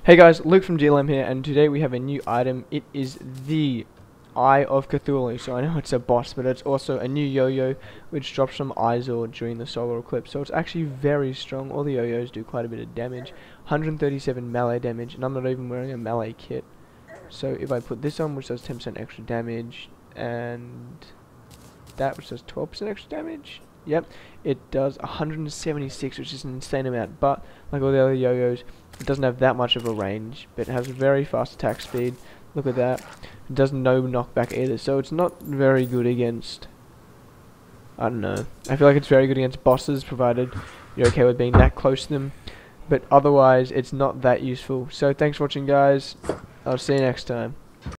Hey guys, Luke from GLM here, and today we have a new item. It is the Eye of Cthulhu. So I know it's a boss, but it's also a new yo-yo which drops from Izor during the solar eclipse. So it's actually very strong. All the yo-yos do quite a bit of damage. 137 melee damage, and I'm not even wearing a melee kit. So if I put this on, which does 10% extra damage, and that which does 12% extra damage, yep, it does 176, which is an insane amount. But like all the other yo-yos, it doesn't have that much of a range, but it has very fast attack speed. Look at that. It does no knockback either, so it's not very good against, I don't know, I feel like it's very good against bosses, provided you're okay with being that close to them, but otherwise it's not that useful. So thanks for watching, guys. I'll see you next time.